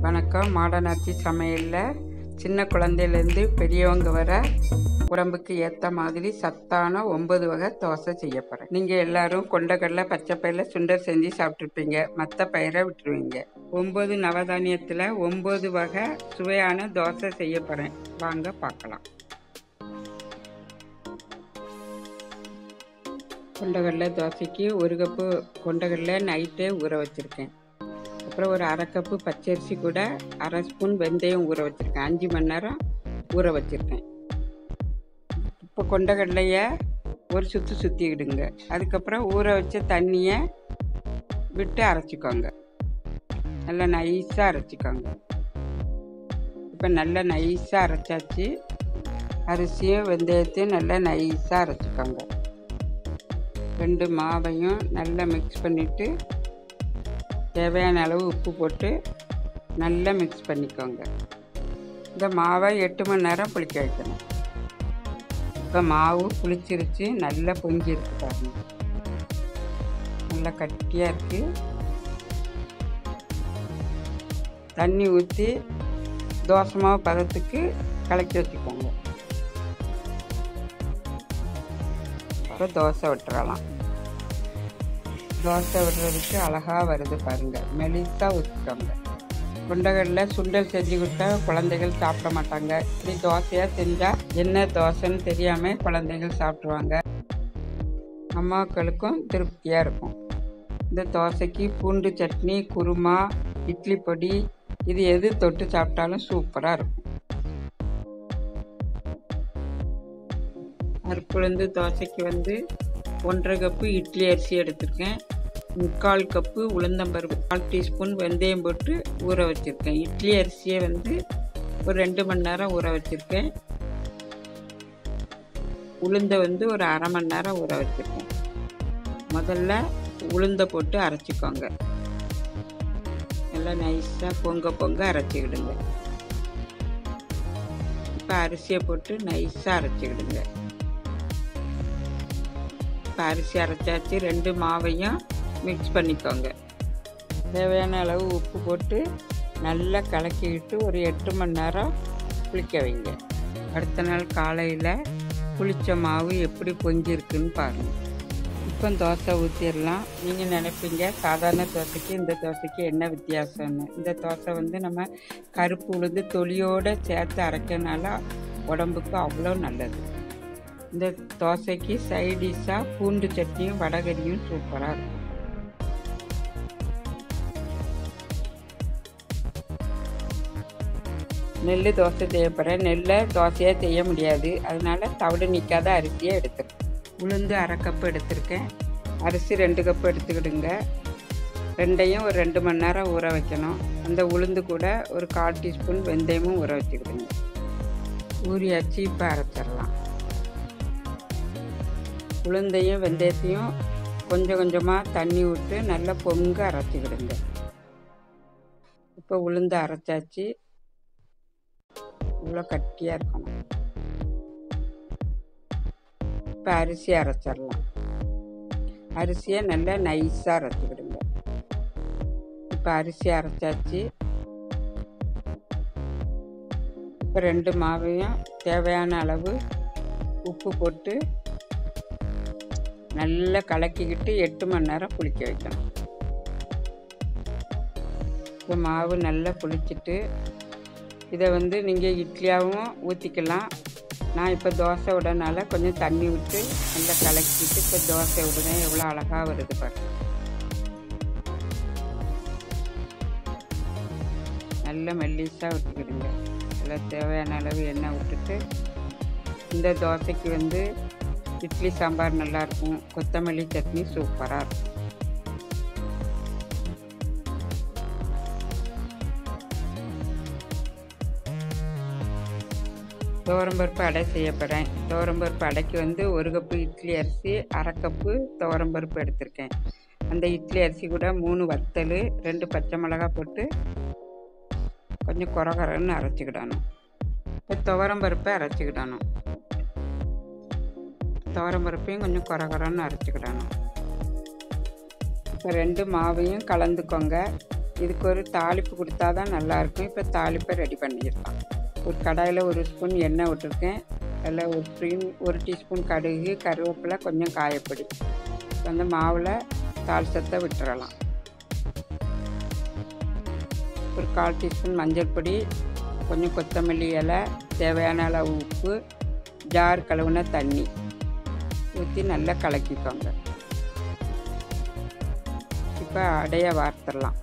வணக்கம். மாடனாச்சி சமையலில் சின்ன குழந்தையிலேருந்து பெரியவங்க வர உடம்புக்கு ஏற்ற மாதிரி சத்தான 9 வகை தோசை செய்ய போகிறேன். நீங்கள் எல்லாரும் கொண்டக்கடலை, பச்சை பயிரில் சுண்டல் செஞ்சு சாப்பிட்ருப்பீங்க. மற்ற பயிரை விட்டுருவீங்க. 9 நவதானியத்தில் 9 வகை சுவையான தோசை செய்ய போகிறேன். வாங்க பார்க்கலாம். கொண்டக்கடலை தோசைக்கு 1 கப்பு கொண்டக்கடலை நைட்டே ஊற வச்சுருக்கேன். அப்புறம் ஒரு 1/2 கப்பு பச்சரிசி கூட 1/2 ஸ்பூன் வெந்தயம் ஊற வச்சுருக்கேன். 5 மணி நேரம் ஊற வச்சுருக்கேன். இப்போ கொண்டக்கடலையை ஒரு சுற்றிக்கிடுங்க. அதுக்கப்புறம் ஊற வச்ச தண்ணியை விட்டு அரைச்சிக்கோங்க. நல்லா நைஸாக அரைச்சிக்கோங்க. இப்போ நல்லா நைஸாக அரைச்சாச்சு. அரிசியும் வெந்தயத்தையும் நல்லா நைஸாக அரைச்சிக்கோங்க. 2 மாவையும் நல்லா மிக்ஸ் பண்ணிவிட்டு தேவையான அளவு உப்பு போட்டு நல்லா மிக்ஸ் பண்ணிக்கோங்க. இந்த மாவை 8 மணி நேரம் புளிக்க வைக்கணும். இப்போ மாவு புளிச்சிருச்சு, நல்லா பொங்கிருக்கு பாருங்க. நல்லா கட்டியாக இருக்குது. தண்ணி ஊற்றி தோசை மாவு பதத்துக்கு கலக்கி வச்சுக்கோங்க. இப்போ தோசை விட்டுறலாம். தோசை விடுறதுக்கு அழகாக வருது பாருங்கள். மெலிசாக ஊற்றிக்கோங்க. கொண்டக்கடலை சுண்டல் செஞ்சு கொடுத்தா குழந்தைகள் சாப்பிட மாட்டாங்க. இப்படி தோசையாக செஞ்சால் என்ன தோசைன்னு தெரியாமல் குழந்தைகள் சாப்பிட்ருவாங்க. அம்மாக்களுக்கும் திருப்தியாக இருக்கும். இந்த தோசைக்கு பூண்டு சட்னி, குருமா, இட்லி பொடி இது எது தொட்டு சாப்பிட்டாலும் சூப்பராக இருக்கும். அரைப்புழுந்து தோசைக்கு 1/2 கப்பு இட்லி அரிசி எடுத்திருக்கேன். 3/4 கப்பு உளுந்தம்பருப்பு, 1/4 டீஸ்பூன் வெந்தயம் போட்டு ஊற வச்சுருக்கேன். இட்லி அரிசியை ஒரு 2 மணி நேரம் ஊற வச்சுருக்கேன். உளுந்தை ஒரு 1/2 மணி நேரம் ஊற வச்சுருக்கேன். முதல்ல உளுந்தை போட்டு அரைச்சிக்கோங்க. நல்லா நைஸாக பொங்க அரைச்சிக்கிடுங்க. இப்போ அரிசியை போட்டு நைஸாக அரைச்சிக்கிடுங்க. இப்போ அரிசி அரைச்சாச்சு. 2 மாவையும் மிக்ஸ் பண்ணிக்கோங்க. தேவையான அளவு உப்பு போட்டு நல்லா கலக்கிக்கிட்டு ஒரு 8 மணி நேரம் புளிக்க வைங்க. அடுத்த நாள் காலையில் புளித்த மாவு எப்படி பொங்கியிருக்குன்னு பாருங்கள். இப்போ தோசை ஊற்றிடலாம். நீங்கள் நினைப்பீங்க சாதாரண தோசைக்கு இந்த தோசைக்கு என்ன வித்தியாசம்னு. இந்த தோசை நம்ம கருப்பு உளுந்து தொலியோடு சேர்த்து அரைக்கிறதுனால உடம்புக்கு அவ்வளோ நல்லது. இந்த தோசைக்கு சைடிஷாக பூண்டு சட்னியும் வடகரியும் சூப்பராக இருக்கும். நெல் தோசை தேவைப்படுறேன். நெல்லை தோசையாக செய்ய முடியாது. அதனால தவிடு நிற்காத அரிசியை எடுத்துருக்கேன். உளுந்து 1/2 கப்பு எடுத்திருக்கேன். அரிசி 2 கப்பு எடுத்துக்கிடுங்க. ரெண்டையும் ஒரு 2 மணி நேரம் ஊற வைக்கணும். அந்த உளுந்து கூட ஒரு 1/4 டீஸ்பூன் வெந்தயமும் ஊற வச்சுக்கிடுங்க. ஊறியாச்சு. இப்போ அரைச்சிடலாம். உளுந்தையும் வெந்தயத்தையும் கொஞ்சம் கொஞ்சமாக தண்ணி விட்டு நல்லா பொங்க அரைச்சிக்கிடுங்க. இப்போ உளுந்து அரைச்சாச்சு. இவ்வளோ கட்டியாக இருக்கணும். இப்போ அரிசி அரைச்சிடலாம். அரிசியை நல்லா நைஸாக அரைச்சிக்கிடுங்க. இப்போ அரிசி அரைச்சாச்சு. இப்போ 2 மாவையும் தேவையான அளவு உப்பு போட்டு நல்லா கலக்கிக்கிட்டு 8 மணி நேரம் புளிக்க வைக்கணும். இப்போ மாவு நல்லா புளிச்சிட்டு இதை நீங்கள் இட்லியாகவும் ஊற்றிக்கலாம். நான் இப்போ தோசை விடனால கொஞ்சம் தண்ணி விட்டு நல்லா கலக்கிட்டு இப்போ தோசை விடுறேன். எவ்வளோ அழகாக வருது பாருங்க. நல்லா மெல்லிஸாக விட்டுக்கிடுங்க. அதில் தேவையான அளவு எண்ணெய் விட்டுட்டு இந்த தோசைக்கு இட்லி சாம்பார் நல்லாயிருக்கும். கொத்தமல்லி சட்னி சூப்பராக இருக்கும். துவரம்பருப்பு அடை செய்ய போகிறேன். துவரம்பருப்பு அடைக்கு 1 கப்பு இட்லி அரிசி, 1/2 கப்பு துவரம்பருப்பு எடுத்திருக்கேன். அந்த இட்லி அரிசி கூட 3 வத்தல், 2 பச்சை மிளகாய் போட்டு கொஞ்சம் கொரகரன்னு அரைச்சிக்கிடணும். இப்போ துவரம்பருப்பை அரைச்சிக்கிடணும். துவரம்பருப்பையும் கொஞ்சம் கொரகரன்னு அரைச்சிக்கிடணும். இப்போ 2 மாவையும் கலந்துக்கோங்க. இதுக்கு ஒரு தாளிப்பு கொடுத்தா தான் நல்லாயிருக்கும். இப்போ தாளிப்பை ரெடி பண்ணிடலாம். ஒரு கடாயில் 1 ஸ்பூன் எண்ணெய் விட்டுருக்கேன். அதில் ஒரு டீஸ்பூன் கடுகு, கருவேப்பிலை, கொஞ்சம் காயப்பொடி. அந்த மாவில் தாளிசத்தை விட்டுறலாம். ஒரு 1/4 டீஸ்பூன் மஞ்சள் பொடி, கொஞ்சம் கொத்தமல்லி இலை, தேவையான அளவு உப்பு, ஜார் கழுவுன தண்ணி ஊற்றி நல்லா கலக்கிக்கோங்க. இப்போ அடைய வார்த்துடலாம்.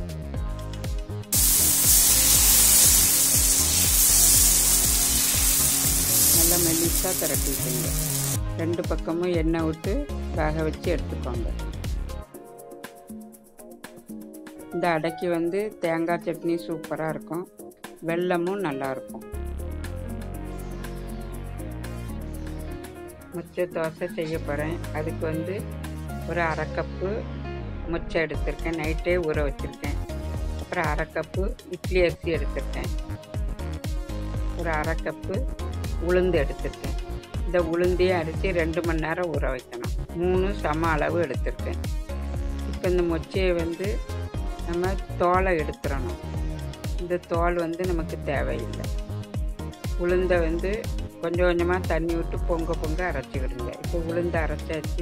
நல்லா மெல்லிசாக திரட்டிக்கோங்க. 2 பக்கமும் எண்ணெய் விட்டு வேக வச்சு எடுத்துக்கோங்க. இந்த அடைக்கு வந்து தேங்காய் சட்னி சூப்பராக இருக்கும், வெல்லமும் நல்லாயிருக்கும். முச்சை தோசை செய்ய போகிறேன். அதுக்கு வந்து ஒரு 1/2 கப்பு முச்சை எடுத்திருக்கேன், நைட்டே ஊற வச்சுருக்கேன். அப்புறம் 1/2 கப்பு இட்லி அரிசி எடுத்திருக்கேன். ஒரு 1/2 கப்பு உளுந்து எடுத்திருக்கேன். இந்த உளுந்தையும் அரிசி 2 மணி நேரம் ஊற வைக்கணும். 3 சம அளவு எடுத்திருக்கேன். இப்போ இந்த மொச்சையை வந்து நம்ம தோலை எடுத்துடணும். இந்த தோல் வந்து நமக்கு தேவையில்லை. உளுந்தை வந்து கொஞ்சம் கொஞ்சமாக தண்ணி விட்டு பொங்க அரைச்சிக்கிடுங்க. இப்போ உளுந்து அரைச்சாச்சு.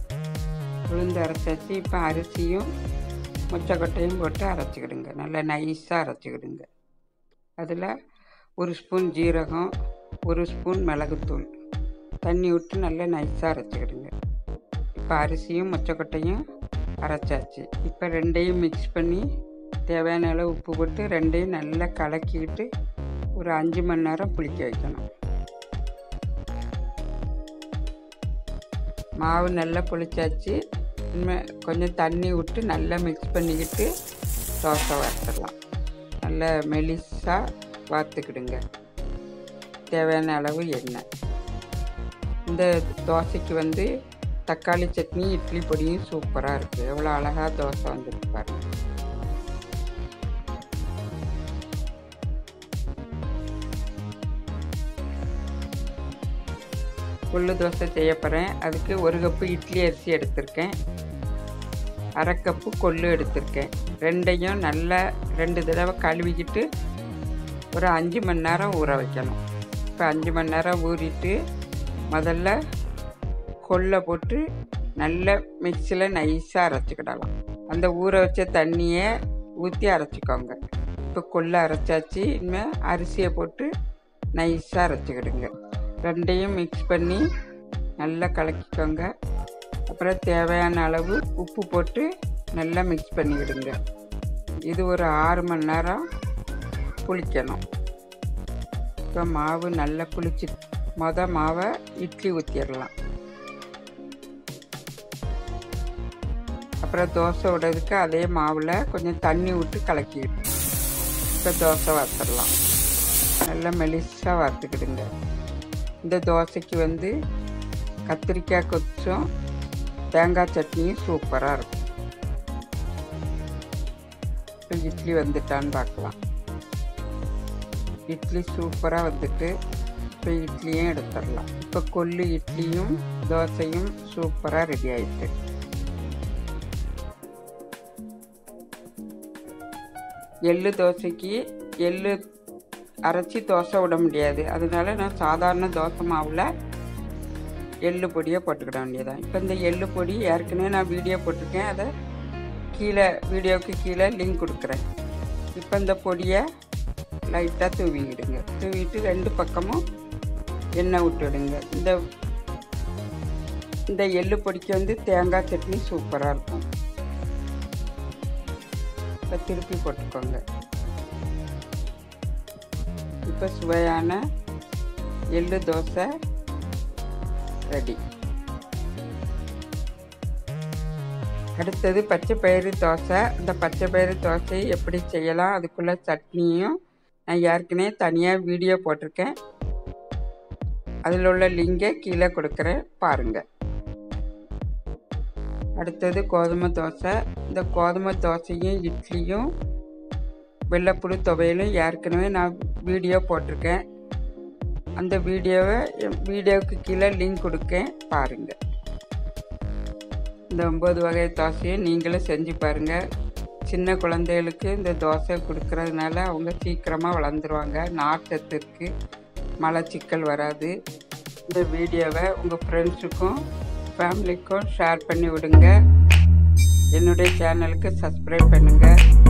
இப்போ அரிசியும் மொச்சக்கொட்டையும் போட்டு அரைச்சிக்கிடுங்க. நல்லா நைஸாக அரைச்சிக்கிடுங்க. அதில் 1 ஸ்பூன் ஜீரகம், 1 ஸ்பூன் மிளகுத்தூள் தண்ணி விட்டு நல்லா நைஸாக அரைச்சிக்கிடுங்க. இப்போ அரிசியும் மொச்சக்கொட்டையும் அரைச்சாச்சு. இப்போ ரெண்டையும் மிக்ஸ் பண்ணி தேவையான அளவு உப்பு போட்டு ரெண்டையும் நல்லா கலக்கிக்கிட்டு ஒரு 5 மணி நேரம் புளிக்க வைக்கணும். மாவு நல்லா புளிச்சாச்சு. கொஞ்சம் தண்ணி விட்டு நல்லா மிக்ஸ் பண்ணிக்கிட்டு தோசை வார்த்துடலாம். நல்லா மெலிசாக வார்த்துக்கிடுங்க. தேவையான அளவு எண்ணெய். இந்த தோசைக்கு வந்து தக்காளி சட்னி, இட்லி பொடியும் சூப்பராக இருக்குது. எவ்வளோ அழகாக தோசை வந்துருக்கு பாருங்க. கொள்ளு தோசை செய்ய போகிறேன். அதுக்கு 1 கப்பு இட்லி அரிசி எடுத்திருக்கேன். 1/2 கப்பு கொள்ளு எடுத்திருக்கேன். ரெண்டையும் நல்லா 2 தடவை கழுவிக்கிட்டு ஒரு 5 மணி நேரம் ஊற வைக்கணும். இப்போ 5 மணி நேரம் ஊறிட்டு முதல்ல கொள்ளை போட்டு நல்லா மிக்சியில் நைஸாக அரைச்சிக்கிடலாம். அந்த ஊற வச்ச தண்ணியை ஊற்றி அரைச்சிக்கோங்க. இப்போ கொள்ளை அரைச்சாச்சு. இனிமேல் அரிசியை போட்டு நைஸாக அரைச்சிக்கிடுங்க. ரெண்டையும் மிக்ஸ் பண்ணி நல்லா கலக்கிக்கோங்க. அப்புறம் தேவையான அளவு உப்பு போட்டு நல்லா மிக்ஸ் பண்ணிவிடுங்க. இது ஒரு 6 மணி நேரம் புளிக்கணும். இப்போ மாவு நல்லா புளிச்சு மாவை இட்லி ஊற்றிடலாம். அப்புறம் தோசை விடுறதுக்கு அதே மாவில் கொஞ்சம் தண்ணி விட்டு கலக்கிக்கிட்டு இப்போ தோசை வார்த்துடலாம். நல்லா மெலிசாக வார்த்துக்கிடுங்க. இந்த தோசைக்கு வந்து கத்திரிக்காய் கொச்சும் தேங்காய் சட்னியும் சூப்பராக இருக்கும். இப்போ இட்லி வந்துட்டான்னு பார்க்கலாம். இட்லி சூப்பராக வந்துட்டு இப்போ இட்லியும் எடுத்துடலாம். இப்போ கொள்ளு இட்லியும் தோசையும் சூப்பராக ரெடி ஆயிடுச்சு. எள்ளு தோசைக்கு எள்ளு அரைச்சி தோசை விட முடியாது. அதனால நான் சாதாரண தோசை மாவில் எள்ளு பொடியை போட்டுக்கிட வேண்டியதான். இப்போ இந்த எள்ளு பொடி ஏற்கனவே நான் வீடியோ போட்டிருக்கேன். அதை வீடியோவுக்கு கீழே லிங்க் கொடுக்குறேன். இப்போ இந்த பொடியை லைட்டாக தூவிடுங்க. தூவிட்டு 2 பக்கமும் எண்ணெய் விட்டுடுங்க. இந்த எள்ளு பொடிக்கு வந்து தேங்காய் சட்னி சூப்பராக இருக்கும். இப்போ திருப்பி போட்டுக்கோங்க. இப்போ சுவையான எள்ளு தோசை ரெடி. அடுத்தது பச்சை பயிறு தோசை. இந்த பச்சை பயிறு தோசை எப்படி செய்யலாம், அதுக்குள்ள சட்னியும் நான் ஏற்கனவே தனியாக வீடியோ போட்டிருக்கேன். அதில் உள்ள லிங்கை கீழே கொடுக்குறேன், பாருங்கள். அடுத்தது கோதுமை தோசை. இந்த கோதுமை தோசையும் இட்லியும் வெள்ளைப்புடு துவையலும் ஏற்கனவே நான் வீடியோ போட்டிருக்கேன். அந்த வீடியோவுக்கு கீழே லிங்க் கொடுக்கேன், பாருங்கள். இந்த 9 வகை தோசையை நீங்களும் செஞ்சு பாருங்கள். சின்ன குழந்தைகளுக்கு இந்த தோசை கொடுக்கறதுனால அவங்க சீக்கிரமாக வளர்ந்துருவாங்க. நார்ச்சத்து இருக்குது, மலச்சிக்கல் வராது. இந்த வீடியோவை உங்கள் ஃப்ரெண்ட்ஸுக்கும் ஃபேமிலிக்கும் ஷேர் பண்ணி விடுங்க. என்னுடைய சேனலுக்கு சப்ஸ்கிரைப் பண்ணுங்கள்.